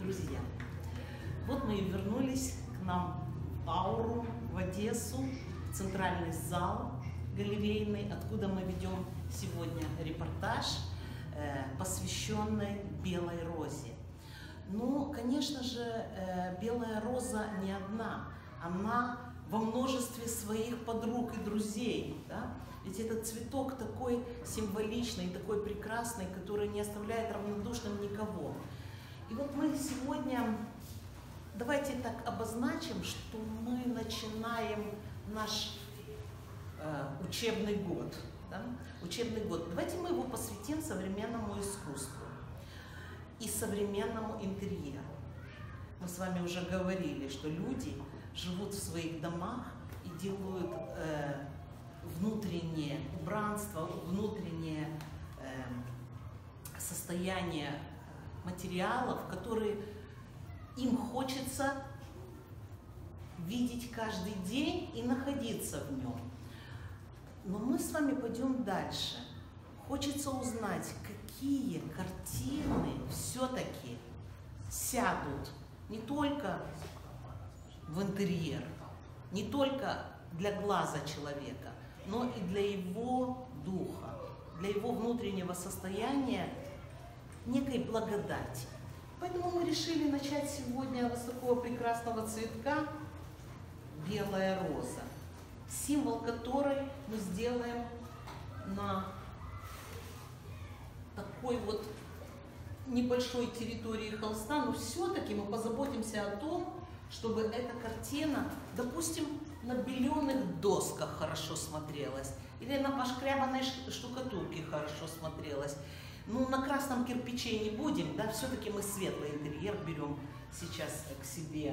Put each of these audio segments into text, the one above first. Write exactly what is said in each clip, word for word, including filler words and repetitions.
друзья! Вот мы и вернулись к нам в Ауру, в Одессу, в центральный зал галерейный, откуда мы ведем сегодня репортаж, э, посвященный белой розе. Ну, конечно же, э, белая роза не одна, она во множестве своих подруг и друзей, да? Ведь этот цветок такой символичный, такой прекрасный, который не оставляет равнодушным никого. И вот мы сегодня, давайте так обозначим, что мы начинаем наш э, учебный год. Да? Учебный год. Давайте мы его посвятим современному искусству и современному интерьеру. Мы с вами уже говорили, что люди живут в своих домах и делают э, внутреннее убранство, внутреннее э, состояние материалов, которые им хочется видеть каждый день и находиться в нем. Но мы с вами пойдем дальше. Хочется узнать, какие картины все-таки сядут не только в интерьер, не только для глаза человека, но и для его духа, для его внутреннего состояния, некой благодати. Поэтому мы решили начать сегодня с такого прекрасного цветка белая роза, символ которой мы сделаем на такой вот небольшой территории холста, но все-таки мы позаботимся о том, чтобы эта картина, допустим, на беленых досках хорошо смотрелась, или на пошкрябанной штукатурке хорошо смотрелась. Ну, на красном кирпиче не будем, да, все-таки мы светлый интерьер берем сейчас к себе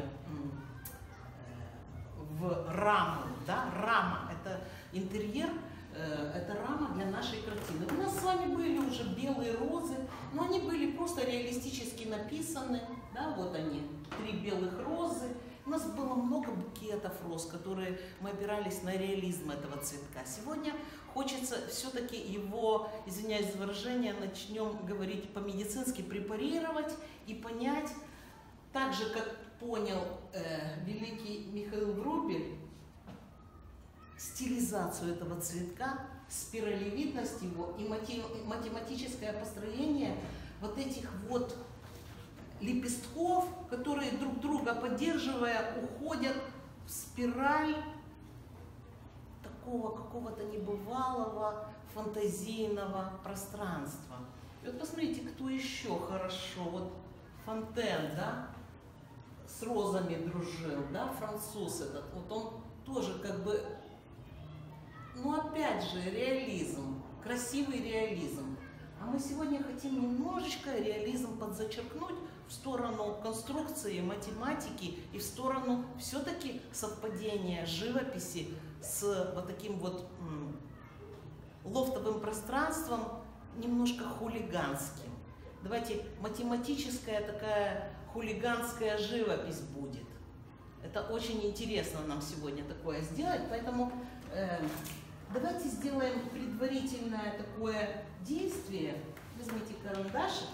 в раму, да, рама, это интерьер, это рама для нашей картины. У нас с вами были уже белые розы, но они были просто реалистически написаны, да, вот они, три белых розы. У нас было много букетов роз, которые мы опирались на реализм этого цветка. Сегодня хочется все-таки его, извиняюсь за выражение, начнем говорить по-медицински, препарировать и понять, так же, как понял э, великий Михаил Врубель, стилизацию этого цветка, спиралевидность его и математическое построение вот этих вот лепестков, которые друг друга поддерживая, уходят в спираль такого какого-то небывалого фантазийного пространства. И вот посмотрите, кто еще хорошо, вот Фонтен, да, с розами дружил, да, француз этот, вот он тоже как бы, ну опять же, реализм, красивый реализм. А мы сегодня хотим немножечко реализм подзачеркнуть в сторону конструкции, математики и в сторону все-таки совпадения живописи с вот таким вот м, лофтовым пространством, немножко хулиганским. Давайте математическая такая хулиганская живопись будет. Это очень интересно нам сегодня такое сделать, поэтому э, давайте сделаем предварительное такое действие. Возьмите карандашик.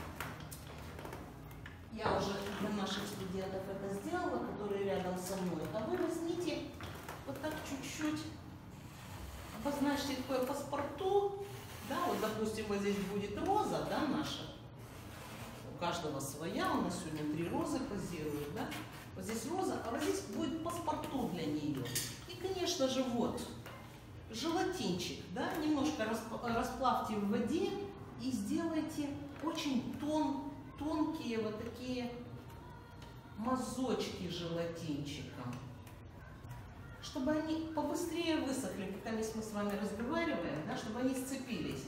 Я уже для наших студентов это сделала, которые рядом со мной. А вы возьмите вот так чуть-чуть, обозначьте такое паспорту. Да, вот допустим, вот здесь будет роза, да, наша. У каждого своя, у нас сегодня три розы позируют, да. Вот здесь роза, а вот здесь будет паспорту для нее. И, конечно же, вот желатинчик, да, немножко расплавьте в воде и сделайте очень тон, тонкие вот такие мазочки желатинчиком, чтобы они побыстрее высохли, пока мы с вами разговариваем, да, чтобы они сцепились.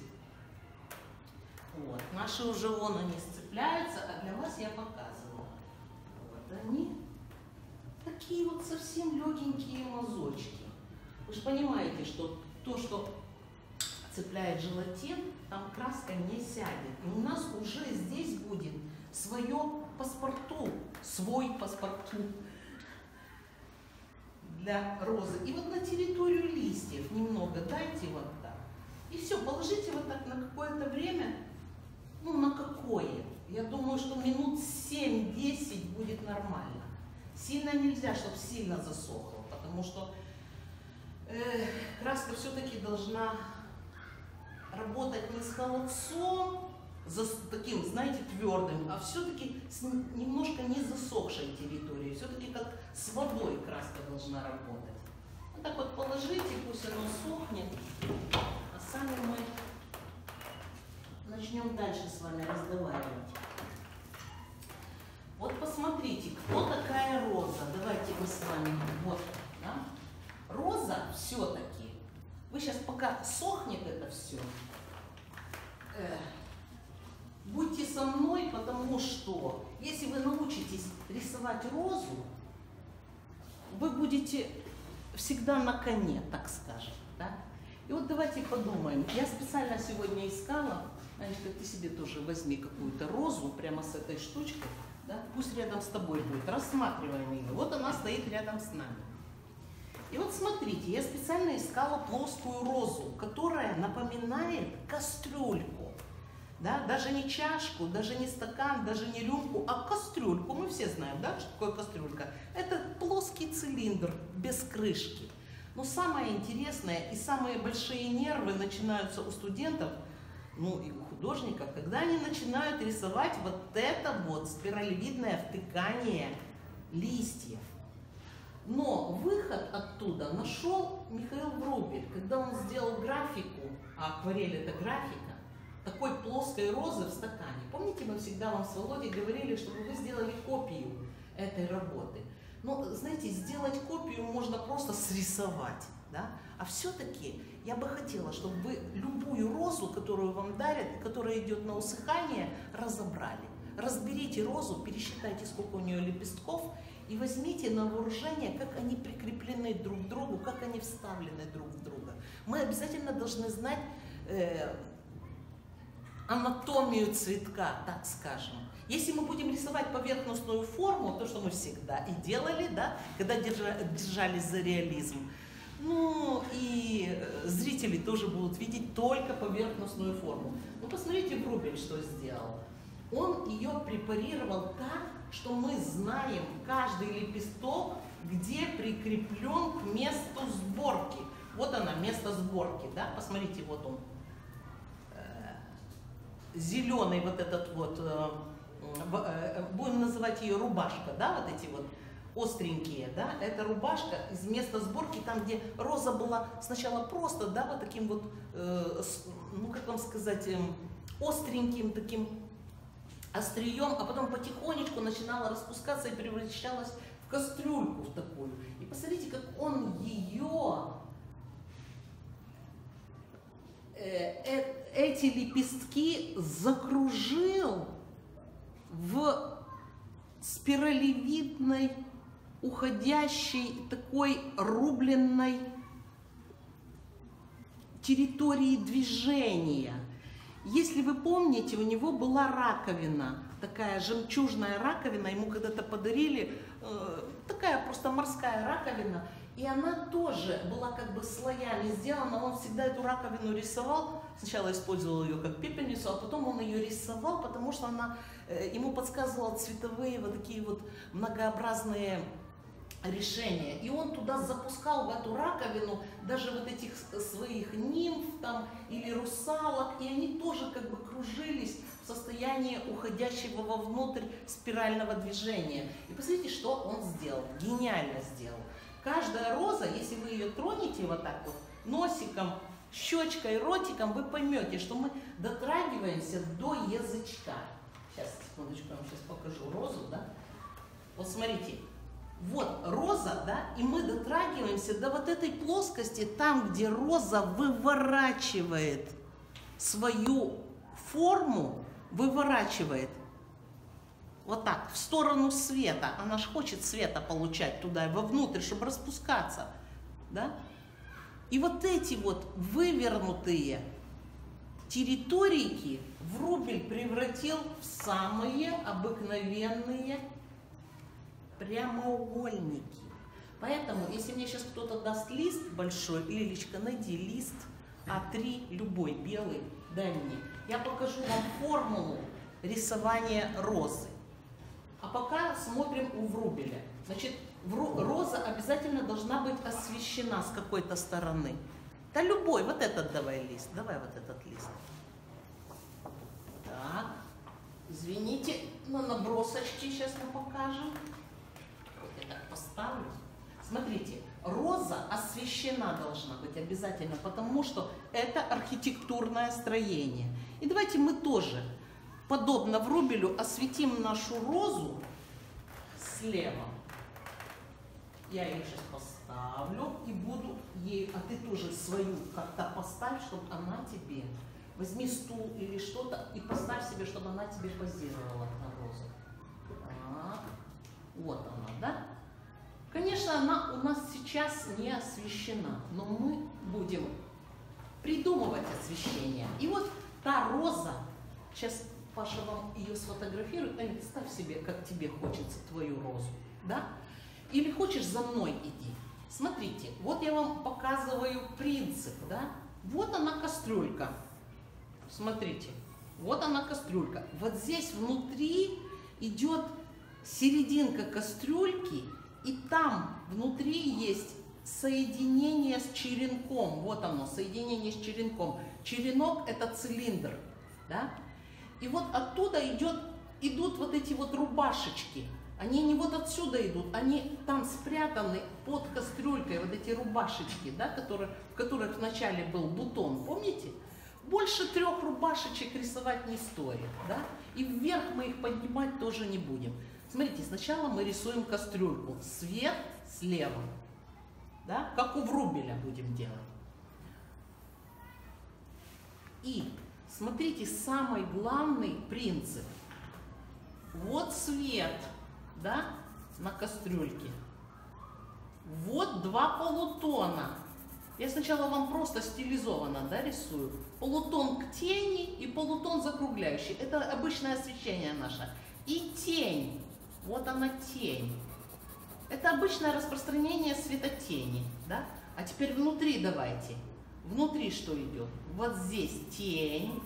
Вот, наши уже вон они сцепляются, а для вас я показывала. Вот они, такие вот совсем легенькие мазочки. Вы же понимаете, что то, что цепляет желатин, там краска не сядет. И у нас уже здесь будет свое паспорту, свой паспорту для розы. И вот на территорию листьев немного дайте вот так. И все, положите вот так на какое-то время, ну на какое. я думаю, что минут семь-десять будет нормально. Сильно нельзя, чтобы сильно засохло, потому что э, краска все-таки должна работать не с холодцом, за таким, знаете, твердым, а все-таки с немножко не засохшей территорией. Все-таки как с водой краска должна работать. Вот так вот положите, пусть оно сохнет, а сами мы начнем дальше с вами разговаривать. Вот посмотрите, кто такая роза. Давайте мы с вами, вот, да? Роза все-таки, вы сейчас пока сохнет это все, э, будьте со мной, потому что если вы научитесь рисовать розу, вы будете всегда на коне, так скажем, да? И вот давайте подумаем. Я специально сегодня искала, Анечка, ты себе тоже возьми какую-то розу прямо с этой штучкой, да? Пусть рядом с тобой будет. Рассматриваем ее. Вот она стоит рядом с нами. И вот смотрите, я специально искала плоскую розу, которая напоминает кастрюльку. Да? Даже не чашку, даже не стакан, даже не рюмку, а кастрюльку. Мы все знаем, да, что такое кастрюлька. Это плоский цилиндр без крышки. Но самое интересное и самые большие нервы начинаются у студентов, ну и у художников, когда они начинают рисовать вот это вот спиралевидное втыкание листьев. Но выход оттуда нашел Михаил Врубель, когда он сделал графику, а акварель это графика, такой плоской розы в стакане. Помните, мы всегда вам с Володей говорили, чтобы вы сделали копию этой работы. Но, знаете, сделать копию можно просто срисовать, да? А все-таки я бы хотела, чтобы вы любую розу, которую вам дарят, которая идет на усыхание, разобрали. Разберите розу, пересчитайте, сколько у нее лепестков, и возьмите на вооружение, как они прикреплены друг к другу, как они вставлены друг в друга. Мы обязательно должны знать э, анатомию цветка, так скажем. Если мы будем рисовать поверхностную форму, то, что мы всегда и делали, да, когда держа, держались за реализм, ну и зрители тоже будут видеть только поверхностную форму. Ну, посмотрите, Врубель что сделал. Он ее препарировал так, что мы знаем каждый лепесток, где прикреплен к месту сборки. Вот она, место сборки, да, посмотрите, вот он. Зеленый вот этот вот, будем называть ее рубашка, да, вот эти вот остренькие, да, это рубашка из места сборки, там, где роза была сначала просто, да, вот таким вот, ну, как вам сказать, остреньким таким острием, а потом потихонечку начинала распускаться и превращалась в кастрюльку в такую. И посмотрите, как он ее, э, э, эти лепестки закружил в спиралевидной, уходящей, такой рубленной территории движения. Если вы помните, у него была раковина, такая жемчужная раковина, ему когда-то подарили, э, такая просто морская раковина, и она тоже была как бы слоями сделана, он всегда эту раковину рисовал, сначала использовал ее как пепельницу, а потом он ее рисовал, потому что она, э, ему подсказывала цветовые вот такие вот многообразные решения. И он туда запускал в эту раковину даже вот этих своих нимф там или русалок, и они тоже как бы кружились в состоянии уходящего вовнутрь спирального движения. И посмотрите, что он сделал. Гениально сделал. Каждая роза, если вы ее тронете вот так вот носиком, щечкой, ротиком, вы поймете, что мы дотрагиваемся до язычка. Сейчас, секундочку, я вам сейчас покажу розу, да? Вот смотрите. Вот роза, да, и мы дотрагиваемся до вот этой плоскости, там, где роза выворачивает свою форму, выворачивает вот так, в сторону света. Она ж хочет света получать туда, вовнутрь, чтобы распускаться, да. И вот эти вот вывернутые территории Врубель превратил в самые обыкновенные прямоугольники. Поэтому, если мне сейчас кто-то даст лист большой, Лилечка, найди лист а три, любой, белый, дай мне. Я покажу вам формулу, рисование розы. А пока смотрим у Врубеля. Значит, роза обязательно должна быть освещена с какой-то стороны. Да любой, вот этот давай лист, давай вот этот лист. Так, извините, на набросочке сейчас мы покажем. Вот я так поставлю. Смотрите, роза освещена должна быть обязательно, потому что это архитектурное строение. И давайте мы тоже, подобно Врубелю, осветим нашу розу слева. Я ее сейчас поставлю и буду ей, а ты тоже свою как-то поставь, чтобы она тебе, возьми стул или что-то и поставь себе, чтобы она тебе позировала на розу. Так, вот она, да? Конечно, она у нас сейчас не освещена, но мы будем придумывать освещение. И вот та роза, сейчас Паша вам ее сфотографирует, Аня, ставь себе, как тебе хочется, твою розу, да? Или хочешь, за мной иди. Смотрите, вот я вам показываю принцип, да? Вот она кастрюлька. Смотрите, вот она кастрюлька. Вот здесь внутри идет серединка кастрюльки, и там внутри есть соединение с черенком. Вот оно, соединение с черенком. Черенок – это цилиндр, да? И вот оттуда идет, идут вот эти вот рубашечки. Они не вот отсюда идут, они там спрятаны под кастрюлькой, вот эти рубашечки, да, которые, в которых вначале был бутон, помните? Больше трех рубашечек рисовать не стоит, да? И вверх мы их поднимать тоже не будем. Смотрите, сначала мы рисуем кастрюльку, свет слева, да, как у Врубеля будем делать. И смотрите, самый главный принцип. Вот свет, да, на кастрюльке. Вот два полутона. Я сначала вам просто стилизованно, да, рисую. Полутон к тени и полутон закругляющий. Это обычное освещение наше. И тень. Вот она тень. Это обычное распространение светотени, да? А теперь внутри давайте. Внутри что идет? Вот здесь тень.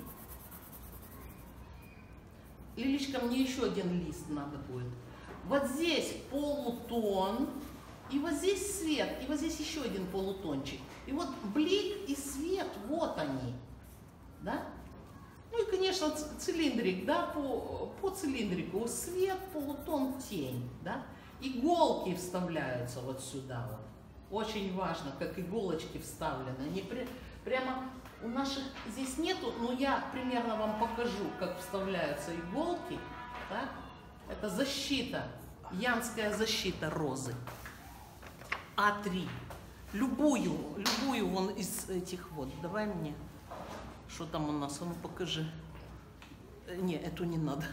Лилечка, мне еще один лист надо будет. Вот здесь полутон, и вот здесь свет, и вот здесь еще один полутончик. И вот блик и свет, вот они, да? Ну и, конечно, цилиндрик, да, по, по цилиндрику свет, полутон, тень, да? Иголки вставляются вот сюда вот. Очень важно, как иголочки вставлены. Они при, прямо у наших здесь нету, но я примерно вам покажу, как вставляются иголки, так? Это защита, янская защита розы. А три. Любую, любую вон из этих вот. Давай мне. Что там у нас? А ну покажи. Не, эту не надо.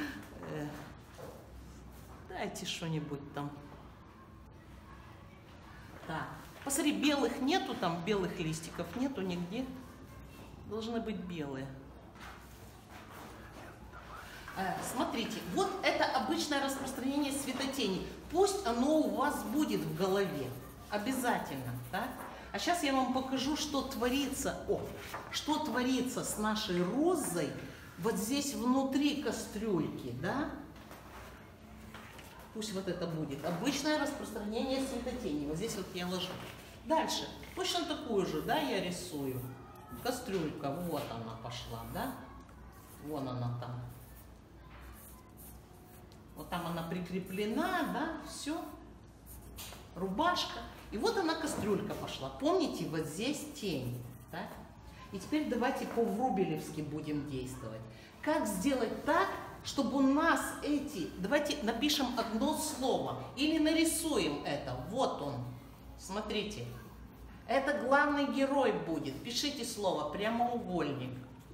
Дайте что-нибудь там. Так. Посмотри, белых нету там, белых листиков нету нигде. Должны быть белые. Смотрите, вот это обычное распространение светотени. Пусть оно у вас будет в голове. Обязательно, да? А сейчас я вам покажу, что творится, о, что творится с нашей розой вот здесь внутри кастрюльки, да? Пусть вот это будет обычное распространение светотени. Вот здесь вот я ложу. Дальше, точно такую же, да, я рисую. Кастрюлька, вот она пошла, да? Вон она там. Вот там она прикреплена, да, все. Рубашка. И вот она кастрюлька пошла. Помните, вот здесь тень. Так? И теперь давайте по-врубелевски будем действовать. Как сделать так, чтобы у нас эти... Давайте напишем одно слово. Или нарисуем это. Вот он. Смотрите. Это главный герой будет. Пишите слово прямоугольник.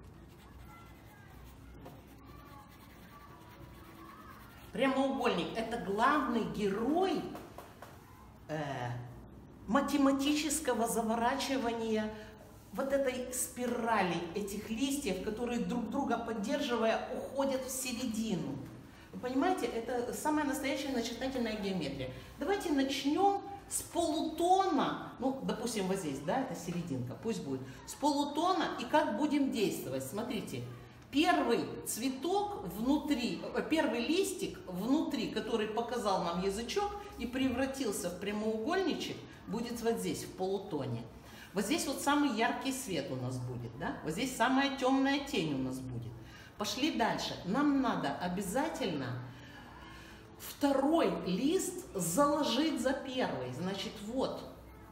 Прямоугольник – это главный герой э, математического заворачивания вот этой спирали этих листьев, которые друг друга поддерживая уходят в середину. Вы понимаете, это самая настоящая начертательная геометрия. Давайте начнем с полутона, ну, допустим, вот здесь, да, это серединка, пусть будет, с полутона, и как будем действовать. Смотрите, Первый цветок внутри, первый листик внутри, который показал нам язычок и превратился в прямоугольничек, будет вот здесь, в полутоне. Вот здесь вот самый яркий свет у нас будет, да? Вот здесь самая темная тень у нас будет. Пошли дальше. Нам надо обязательно второй лист заложить за первый. Значит, вот.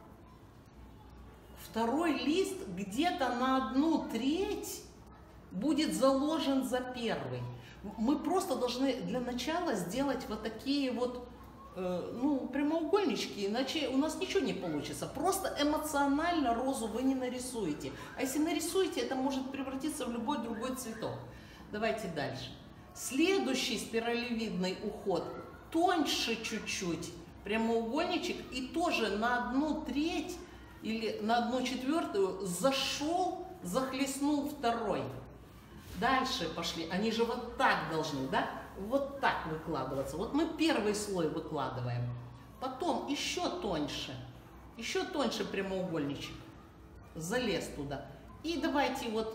Второй лист где-то на одну треть будет заложен за первый. Мы просто должны для начала сделать вот такие вот э, ну, прямоугольнички, иначе у нас ничего не получится. Просто эмоционально розу вы не нарисуете. А если нарисуете, это может превратиться в любой другой цветок. Давайте дальше. Следующий спиралевидный уход тоньше чуть-чуть прямоугольничек и тоже на одну треть или на одну четвертую зашел, захлестнул второй. Дальше пошли. Они же вот так должны, да? Вот так выкладываться. Вот мы первый слой выкладываем. Потом еще тоньше. Еще тоньше прямоугольничек. Залез туда. И давайте вот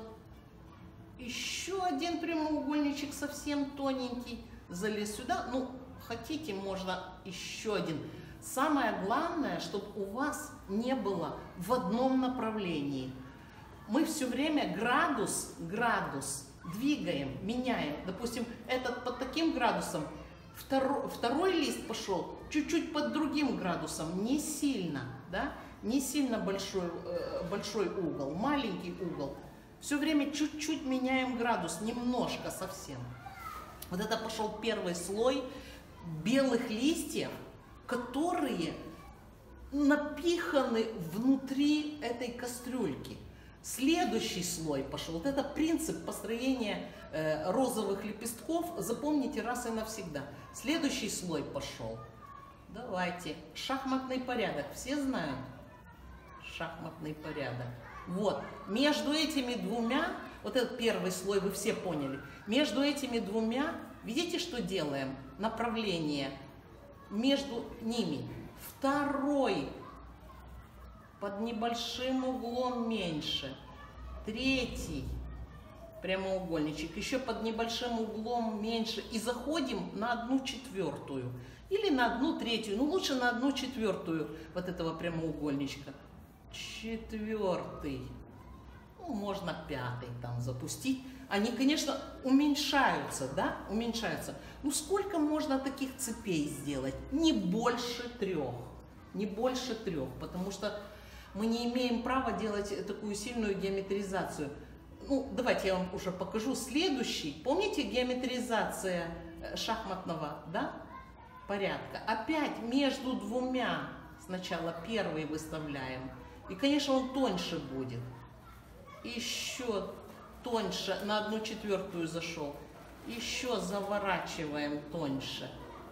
еще один прямоугольничек совсем тоненький. Залез сюда. Ну, хотите, можно еще один. Самое главное, чтобы у вас не было в одном направлении. Мы все время градус, градус двигаем, меняем. Допустим, этот под таким градусом, второй, второй лист пошел чуть-чуть под другим градусом, не сильно, да? Не сильно большой, большой угол, маленький угол. Все время чуть-чуть меняем градус, немножко совсем. Вот это пошел первый слой белых листьев, которые напиханы внутри этой кастрюльки. Следующий слой пошел. Вот это принцип построения э, розовых лепестков. Запомните раз и навсегда. Следующий слой пошел. Давайте. Шахматный порядок. Все знают? Шахматный порядок. Вот. Между этими двумя, вот этот первый слой вы все поняли. Между этими двумя, видите, что делаем? Направление. Между ними. Второй под небольшим углом меньше. Третий прямоугольничек еще под небольшим углом меньше. И заходим на одну четвертую. Или на одну третью. Ну, лучше на одну четвертую вот этого прямоугольничка. Четвертый. Ну, можно пятый там запустить. Они, конечно, уменьшаются, да? Уменьшаются. Ну, сколько можно таких цепей сделать? Не больше трех. Не больше трех. Потому что мы не имеем права делать такую сильную геометризацию. Ну, давайте я вам уже покажу следующий. Помните геометризация шахматного, да, порядка? Опять между двумя сначала первый выставляем. И, конечно, он тоньше будет. Еще тоньше, на одну четвертую зашел. Еще заворачиваем тоньше.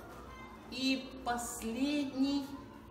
И последний.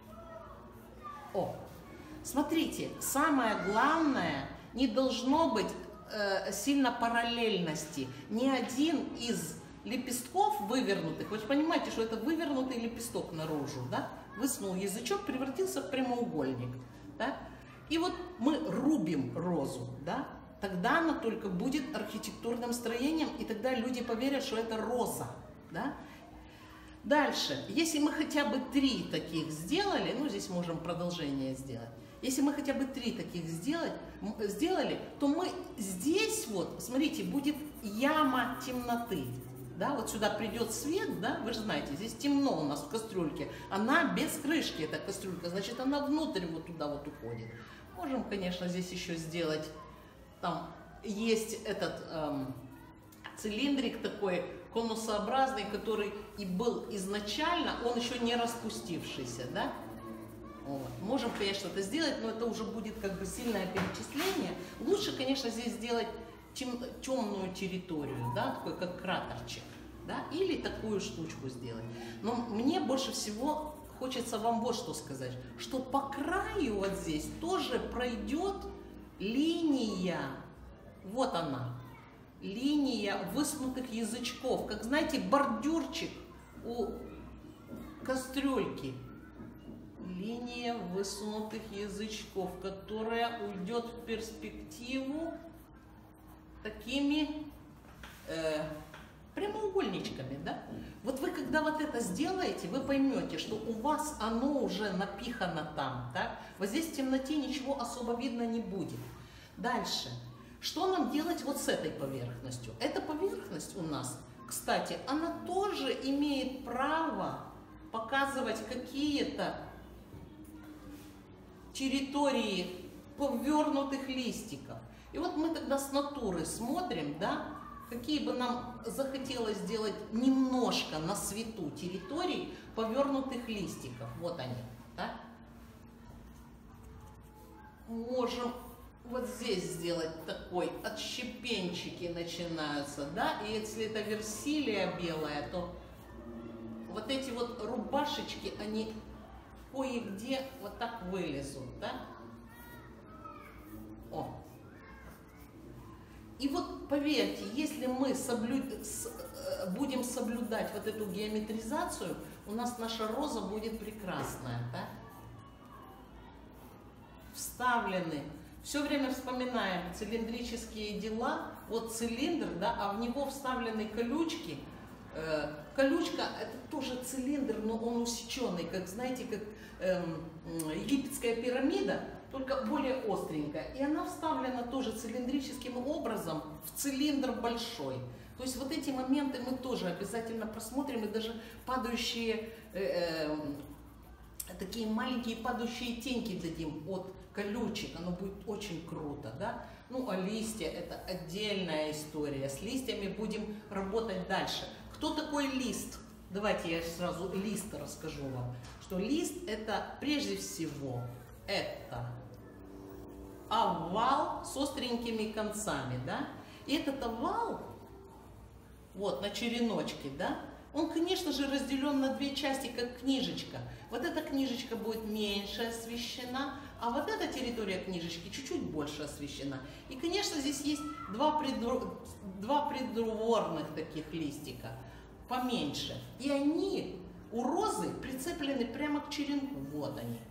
О! Смотрите, самое главное, не должно быть э, сильно параллельности. Ни один из лепестков вывернутых, вы же понимаете, что это вывернутый лепесток наружу, да? Высунул язычок, превратился в прямоугольник, да? И вот мы рубим розу, да? Тогда она только будет архитектурным строением, и тогда люди поверят, что это роза, да? Дальше, если мы хотя бы три таких сделали, ну здесь можем продолжение сделать. Если мы хотя бы три таких сделать, сделали, то мы здесь вот, смотрите, будет яма темноты. Да, вот сюда придет свет, да, вы же знаете, здесь темно у нас в кастрюльке. Она без крышки, эта кастрюлька, значит, она внутрь вот туда вот уходит. Можем, конечно, здесь еще сделать, там есть этот эм, цилиндрик такой, конусообразный, который и был изначально, он еще не распустившийся, да. Вот. Можем, конечно, это сделать, но это уже будет как бы сильное перечисление. Лучше, конечно, здесь сделать тем, темную территорию, да, такой как кратерчик, да, или такую штучку сделать. Но мне больше всего хочется вам вот что сказать, что по краю вот здесь тоже пройдет линия, вот она, линия высунутых язычков, как, знаете, бордюрчик у кастрюльки. Линия высунутых язычков, которая уйдет в перспективу такими э, прямоугольничками, да? Вот вы, когда вот это сделаете, вы поймете, что у вас оно уже напихано там, да? Вот здесь в темноте ничего особо видно не будет. Дальше. Что нам делать вот с этой поверхностью? Эта поверхность у нас, кстати, она тоже имеет право показывать какие-то территории повернутых листиков. И вот мы тогда с натуры смотрим, да, какие бы нам захотелось сделать немножко на свету территорий повернутых листиков. Вот они, да. Можем вот здесь сделать такой, отщепенчики начинаются, да, и если это версилия белая, то вот эти вот рубашечки, они кое-где вот так вылезут, да. О. И вот поверьте, если мы соблю... с... будем соблюдать вот эту геометризацию, у нас наша роза будет прекрасная, да. Вставлены. Все время вспоминаем цилиндрические дела. Вот цилиндр, да, а в него вставлены колючки. Э, колючка это тоже цилиндр, но он усеченный, как, знаете, как э, египетская пирамида, только более остренькая. И она вставлена тоже цилиндрическим образом в цилиндр большой. То есть вот эти моменты мы тоже обязательно просмотрим, и даже падающие, э, э, такие маленькие падающие теньки дадим от колючек, оно будет очень круто, да? Ну, а листья это отдельная история. С листьями будем работать дальше. Кто такой лист? Давайте я сразу лист расскажу вам. Что лист это прежде всего это овал с остренькими концами, да? И этот овал, вот на череночке, да? Он, конечно же, разделен на две части, как книжечка. Вот эта книжечка будет меньше освещена, а вот эта территория книжечки чуть-чуть больше освещена. И, конечно, здесь есть два, предру... два придворных таких листика, поменьше. И они у розы прицеплены прямо к черенку. Вот они.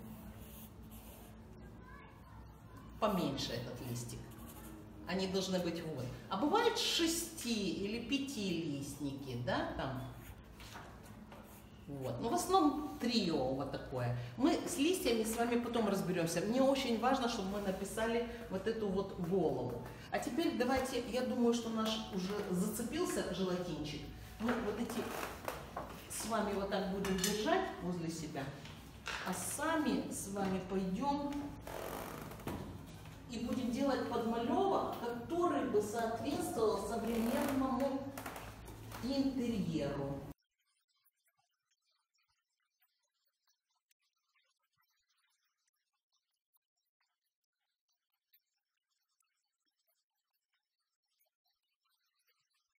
Поменьше этот листик. Они должны быть вот. А бывают шести или пятилистники, да, там. Вот. Но в основном трио вот такое. Мы с листьями с вами потом разберемся. Мне очень важно, чтобы мы написали вот эту вот голову. А теперь давайте, я думаю, что наш уже зацепился желатинчик. Мы вот эти с вами вот так будем держать возле себя. А сами с вами пойдем и будем делать подмалевок, который бы соответствовал современному интерьеру.